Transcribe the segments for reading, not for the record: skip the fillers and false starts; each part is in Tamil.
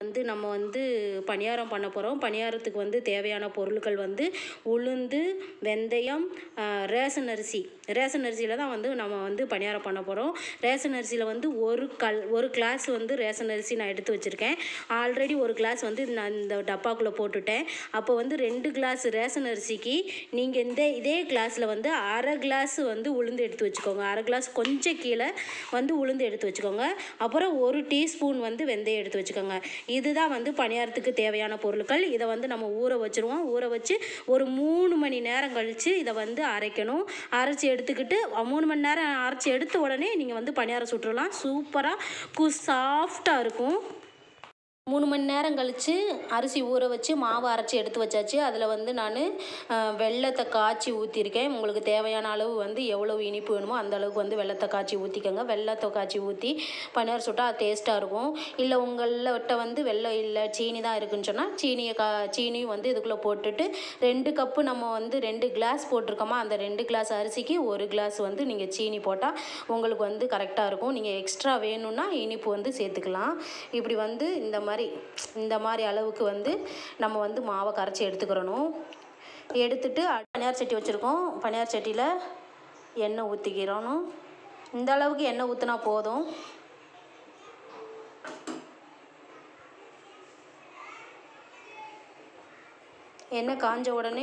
வந்து நம்ம வந்து பணியாரம் பண்ண போகிறோம். பணியாரத்துக்கு வந்து தேவையான பொருட்கள் வந்து உளுந்து, வெந்தயம், ரேஷன் அரிசியில் தான் வந்து நம்ம வந்து பணியாரம் பண்ண போகிறோம். ரேஷன் அரிசியில் வந்து ஒரு கிளாஸ் வந்து ரேஷன் அரிசி நான் எடுத்து வச்சுருக்கேன். ஆல்ரெடி ஒரு கிளாஸ் வந்து நான் இந்த டப்பாக்குள்ளே போட்டுட்டேன். அப்போ வந்து 2 கிளாஸ் ரேஷன் அரிசிக்கு நீங்கள் இதே கிளாஸில் வந்து அரை கிளாஸ் வந்து உளுந்து எடுத்து வச்சுக்கோங்க. அரை கிளாஸ் கொஞ்சம் கீழே வந்து உளுந்து எடுத்து வச்சுக்கோங்க. அப்புறம் 1 டீஸ்பூன் வந்து வெந்தயம் எடுத்து வச்சுக்கோங்க. இதுதான் வந்து பணியாரத்துக்கு தேவையான பொருட்கள். இதை வந்து நம்ம ஊற வச்சுருவோம். ஊற வச்சு ஒரு 3 மணி நேரம் கழித்து இதை வந்து அரைக்கணும். அரைச்சி எடுத்துக்கிட்டு 3 மணி நேரம் அரைச்சி எடுத்த உடனே நீங்கள் வந்து பணியாரம் சுட்டுடலாம். சூப்பராக சாஃப்டாக இருக்கும். 3 மணி நேரம் கழித்து அரிசி ஊற வச்சு மாவு அரைச்சி எடுத்து வச்சாச்சு. அதில் வந்து நான் வெல்லத்தை காய்ச்சி ஊற்றிருக்கேன். உங்களுக்கு தேவையான அளவு வந்து எவ்வளவு இனிப்பு வேணுமோ அந்த அளவுக்கு வந்து வெல்லத்தை காய்ச்சி ஊற்றிக்கோங்க. வெல்லத்தை காய்ச்சி ஊற்றி பணியாரம் சுட்டால் அது டேஸ்ட்டாக இருக்கும். இல்லை உங்கள்கிட்ட வந்து வெல்லம் இல்லை சீனி தான் இருக்குன்னு சொன்னால் சீனியும் வந்து இதுக்குள்ளே போட்டுட்டு 2 கப்பு நம்ம வந்து 2 கிளாஸ் போட்டிருக்கோமா, அந்த 2 கிளாஸ் அரிசிக்கு 1 கிளாஸ் வந்து நீங்கள் சீனி போட்டால் உங்களுக்கு வந்து கரெக்டாக இருக்கும். நீங்கள் எக்ஸ்ட்ரா வேணும்னா இனிப்பு வந்து சேர்த்துக்கலாம். இப்படி வந்து இந்த மாதிரி அளவுக்கு வந்து நம்ம வந்து மாவை கரைச்சி எடுத்துக்கிறணும். எடுத்துட்டு பணியார சட்டி வச்சுருக்கோம். பணியார சட்டியில் எண்ணெய் ஊற்றிக்கிறணும். இந்த அளவுக்கு எண்ணெய் ஊற்றினா போதும். எண்ணெய் காஞ்ச உடனே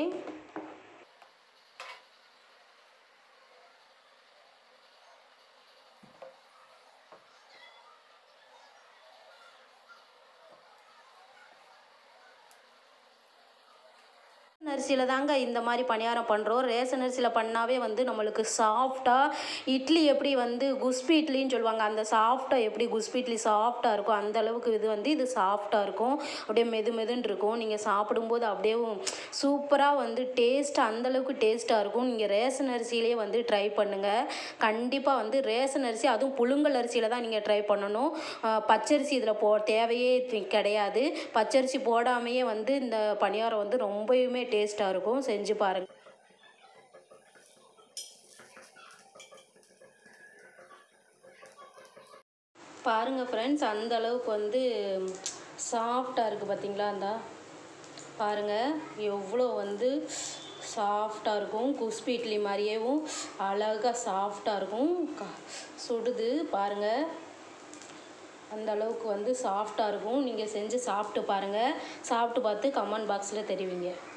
அரிசியில் தாங்க இந்த மாதிரி பணியாரம் பண்ணுறோம். ரேஷன் அரிசியில் பண்ணாவே வந்து நம்மளுக்கு சாஃப்டாக இட்லி எப்படி வந்து குஸ்பி இட்லின்னு சொல்லுவாங்க, அந்த சாஃப்டாக எப்படி குஸ்பி இட்லி சாஃப்டாக இருக்கும் அந்த அளவுக்கு இது சாஃப்டாக இருக்கும். அப்படியே மெதுன்னு இருக்கும். நீங்கள் சாப்பிடும்போது அப்படியே சூப்பராக வந்து டேஸ்ட்டாக அந்தளவுக்கு டேஸ்ட்டாக இருக்கும். நீங்கள் ரேஷன் அரிசியிலே வந்து ட்ரை பண்ணுங்கள். கண்டிப்பாக வந்து ரேஷன் அரிசி அதுவும் புழுங்கல் அரிசியில் தான் நீங்கள் ட்ரை பண்ணணும். பச்சரிசி இதில் தேவையே கிடையாது. பச்சரிசி போடாமையே வந்து இந்த பணியாரம் வந்து ரொம்பவுமே டேஸ்ட்டாக இருக்கும். செஞ்சு பாருங்கள். பாருங்கள் ஃப்ரெண்ட்ஸ், அந்த அளவுக்கு வந்து சாஃப்டாக இருக்குது பார்த்தீங்களா? அந்த பாருங்கள் எவ்வளோ வந்து சாஃப்டாக இருக்கும். குஸ்பி இட்லி மாதிரியேவும் அழகாக சாஃப்டாக இருக்கும். சுடுது பாருங்கள், அந்த அளவுக்கு வந்து சாஃப்டாக இருக்கும். நீங்கள் செஞ்சு சாப்பிட்டு பாருங்கள். சாப்பிட்டு பார்த்து கமெண்ட் பாக்ஸில் தெரிவிங்க.